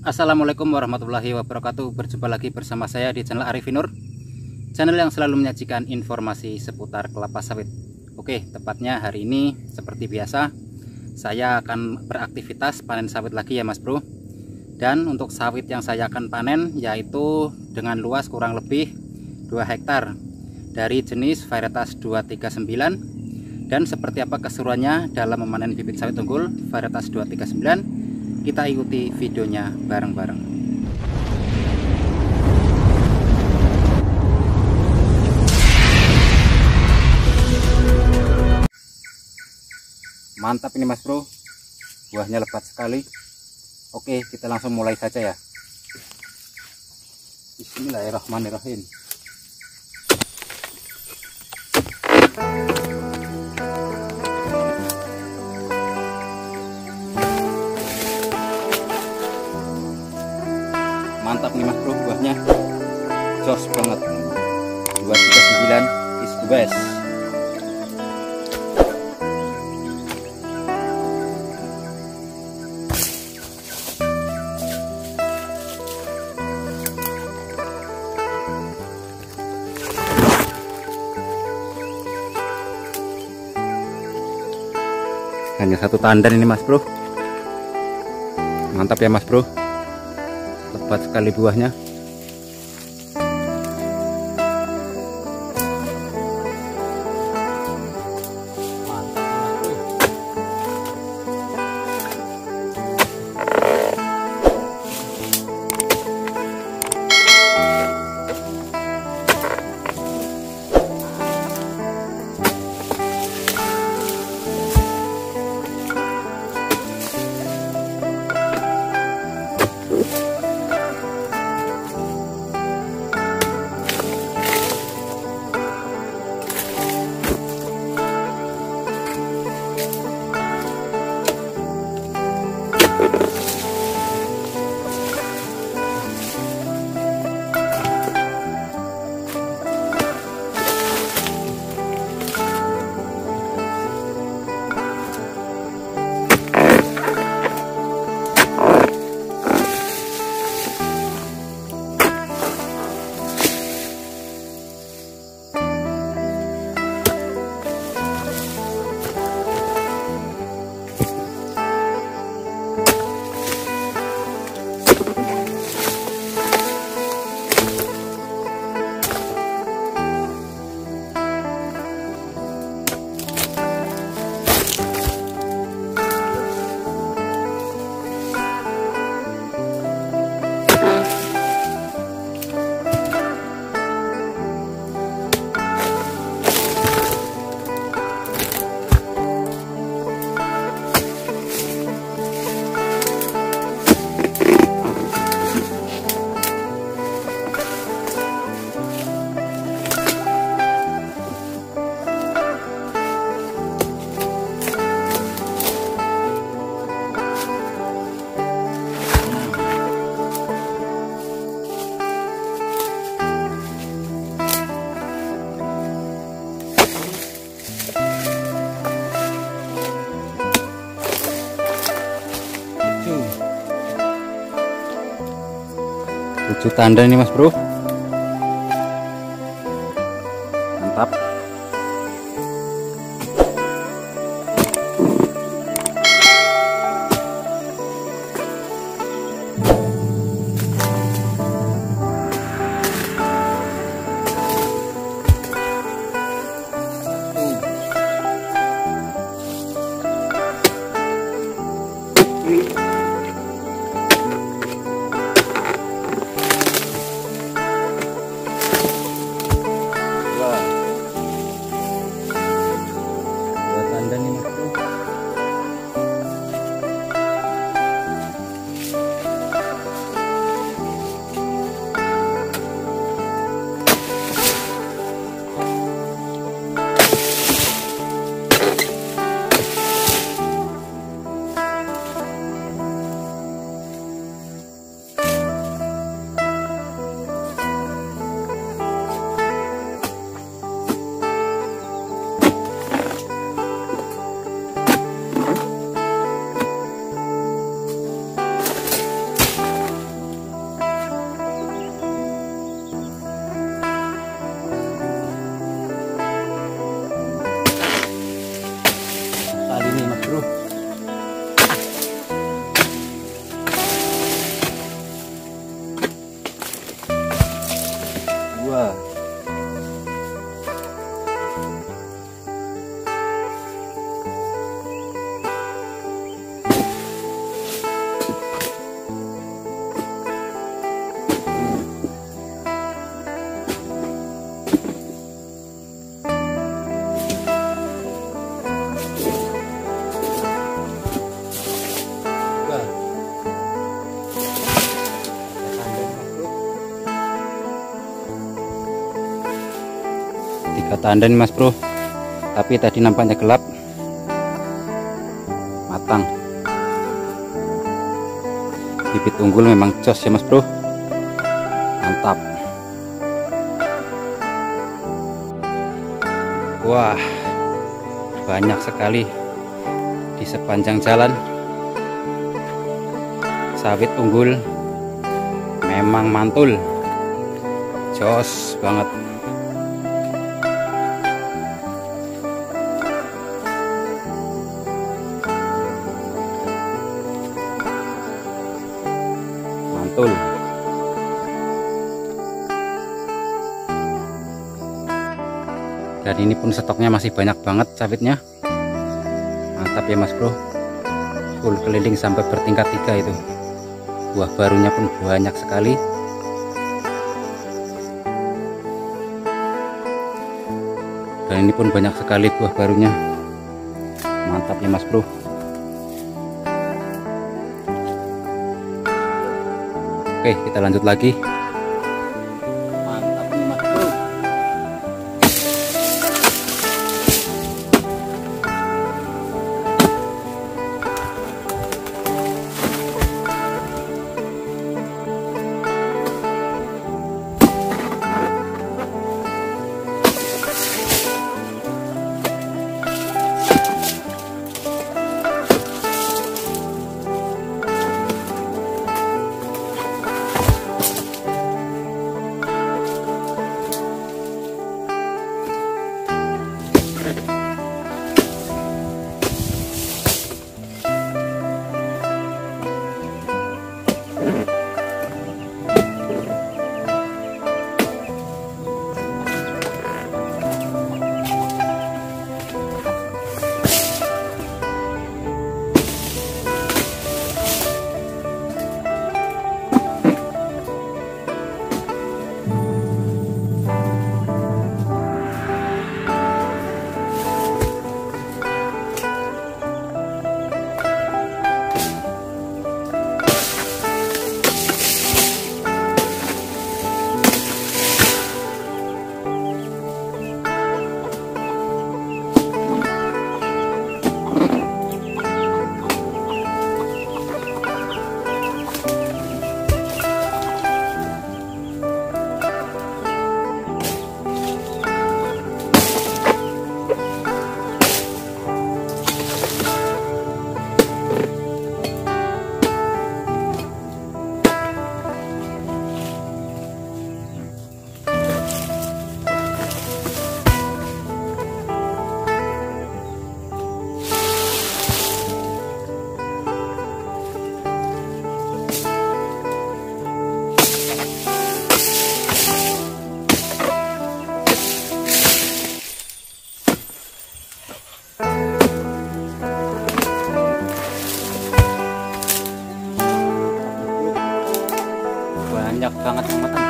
Assalamualaikum warahmatullahi wabarakatuh. Berjumpa lagi bersama saya di channel Arifin Nur, channel yang selalu menyajikan informasi seputar kelapa sawit. Oke, tepatnya hari ini seperti biasa saya akan beraktivitas panen sawit lagi ya Mas Bro. Dan untuk sawit yang saya akan panen yaitu dengan luas kurang lebih 2 hektar dari jenis varietas 239. Dan seperti apa keseruannya dalam memanen bibit sawit unggul varietas 239, kita ikuti videonya bareng-bareng. Mantap ini Mas Bro, buahnya lebat sekali. Oke, kita langsung mulai saja ya. Bismillahirrahmanirrahim. Mantap nih Mas Bro, buahnya jos banget. 239 is the best. Hanya satu tandan ini Mas Bro. Mantap ya Mas Bro, lebat sekali buahnya. Tujuh tanda ini Mas Bro. Mantap. kata Anda nih Mas Bro, tapi tadi nampaknya gelap. Matang. Bibit unggul memang jos ya Mas Bro, mantap. Wah, banyak sekali di sepanjang jalan. Sawit unggul memang mantul, jos banget. Mantul. Dan ini pun stoknya masih banyak banget sawitnya. Mantap ya Mas Bro, full keliling sampai bertingkat 3 itu. Buah barunya pun banyak sekali. Dan ini pun banyak sekali buah barunya. Mantap ya Mas Bro. Oke, kita lanjut lagi. Mantap nih Mas Bro. Banyak banget teman-teman.